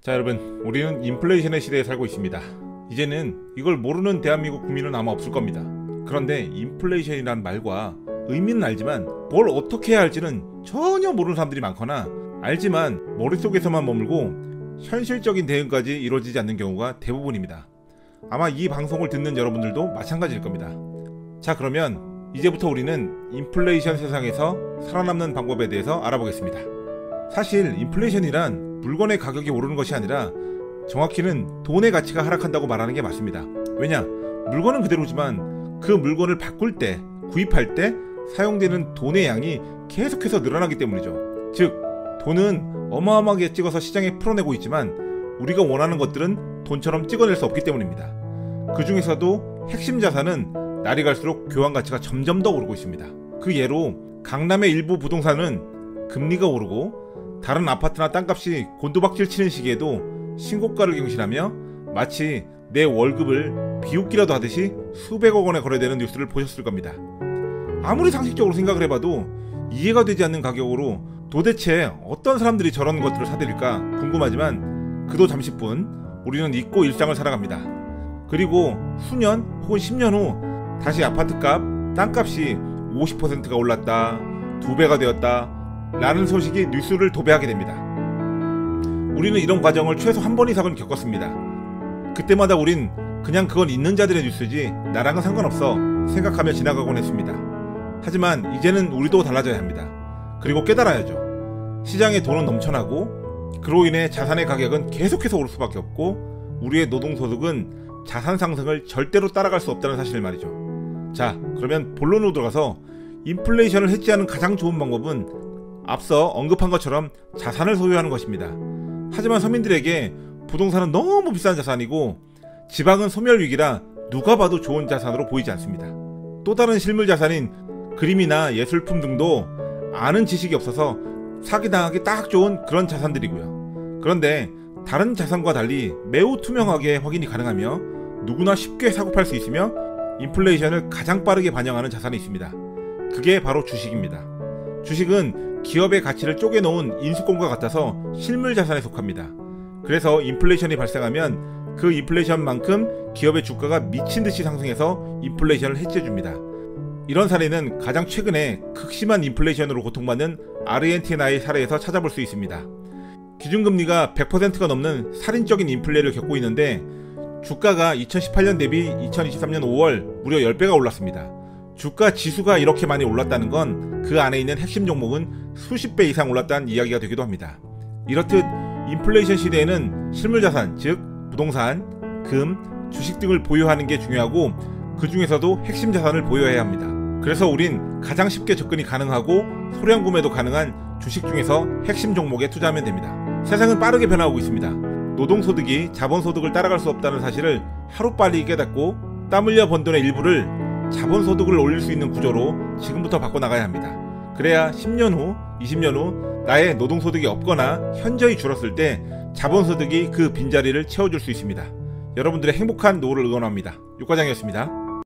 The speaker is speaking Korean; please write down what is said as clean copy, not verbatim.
자 여러분, 우리는 인플레이션의 시대에 살고 있습니다. 이제는 이걸 모르는 대한민국 국민은 아마 없을 겁니다. 그런데 인플레이션이란 말과 의미는 알지만 뭘 어떻게 해야 할지는 전혀 모르는 사람들이 많거나 알지만 머릿속에서만 머물고 현실적인 대응까지 이루어지지 않는 경우가 대부분입니다. 아마 이 방송을 듣는 여러분들도 마찬가지일 겁니다. 자 그러면 이제부터 우리는 인플레이션 세상에서 살아남는 방법에 대해서 알아보겠습니다. 사실 인플레이션이란 물건의 가격이 오르는 것이 아니라 정확히는 돈의 가치가 하락한다고 말하는 게 맞습니다. 왜냐? 물건은 그대로지만 그 물건을 바꿀 때, 구입할 때 사용되는 돈의 양이 계속해서 늘어나기 때문이죠. 즉, 돈은 어마어마하게 찍어서 시장에 풀어내고 있지만 우리가 원하는 것들은 돈처럼 찍어낼 수 없기 때문입니다. 그 중에서도 핵심 자산은 날이 갈수록 교환 가치가 점점 더 오르고 있습니다. 그 예로 강남의 일부 부동산은 금리가 오르고 다른 아파트나 땅값이 곤두박질 치는 시기에도 신고가를 경신하며 마치 내 월급을 비웃기라도 하듯이 수백억 원에 거래되는 뉴스를 보셨을 겁니다. 아무리 상식적으로 생각을 해봐도 이해가 되지 않는 가격으로 도대체 어떤 사람들이 저런 것들을 사들일까 궁금하지만 그도 잠시뿐 우리는 잊고 일상을 살아갑니다. 그리고 수년 혹은 10년 후 다시 아파트값, 땅값이 50%가 올랐다, 2배가 되었다 라는 소식이 뉴스를 도배하게 됩니다. 우리는 이런 과정을 최소 한 번 이상은 겪었습니다. 그때마다 우린 그냥 그건 있는 자들의 뉴스지 나랑은 상관없어 생각하며 지나가곤 했습니다. 하지만 이제는 우리도 달라져야 합니다. 그리고 깨달아야죠. 시장에 돈은 넘쳐나고 그로 인해 자산의 가격은 계속해서 오를 수밖에 없고 우리의 노동소득은 자산 상승을 절대로 따라갈 수 없다는 사실을 말이죠. 자, 그러면 본론으로 들어가서 인플레이션을 해지하는 가장 좋은 방법은 앞서 언급한 것처럼 자산을 소유하는 것입니다. 하지만 서민들에게 부동산은 너무 비싼 자산이고 지방은 소멸위기라 누가 봐도 좋은 자산으로 보이지 않습니다. 또 다른 실물 자산인 그림이나 예술품 등도 아는 지식이 없어서 사기당하기 딱 좋은 그런 자산들이고요. 그런데 다른 자산과 달리 매우 투명하게 확인이 가능하며 누구나 쉽게 사고팔 수 있으며 인플레이션을 가장 빠르게 반영하는 자산이 있습니다. 그게 바로 주식입니다. 주식은 기업의 가치를 쪼개놓은 인수공과 같아서 실물 자산에 속합니다. 그래서 인플레이션이 발생하면 그 인플레이션만큼 기업의 주가가 미친듯이 상승해서 인플레이션을 해치해줍니다. 이런 사례는 가장 최근에 극심한 인플레이션으로 고통받는 아르헨티나의 사례에서 찾아볼 수 있습니다. 기준금리가 100%가 넘는 살인적인 인플레를 겪고 있는데 주가가 2018년 대비 2023년 5월 무려 10배가 올랐습니다. 주가 지수가 이렇게 많이 올랐다는 건 그 안에 있는 핵심 종목은 수십 배 이상 올랐다는 이야기가 되기도 합니다. 이렇듯 인플레이션 시대에는 실물자산, 즉 부동산, 금, 주식 등을 보유하는 게 중요하고 그 중에서도 핵심 자산을 보유해야 합니다. 그래서 우린 가장 쉽게 접근이 가능하고 소량 구매도 가능한 주식 중에서 핵심 종목에 투자하면 됩니다. 세상은 빠르게 변화하고 있습니다. 노동소득이 자본소득을 따라갈 수 없다는 사실을 하루빨리 깨닫고 땀 흘려 번 돈의 일부를 자본소득을 올릴 수 있는 구조로 지금부터 바꿔나가야 합니다. 그래야 10년 후, 20년 후 나의 노동소득이 없거나 현저히 줄었을 때 자본소득이 그 빈자리를 채워줄 수 있습니다. 여러분들의 행복한 노후를 응원합니다. 육과장이었습니다.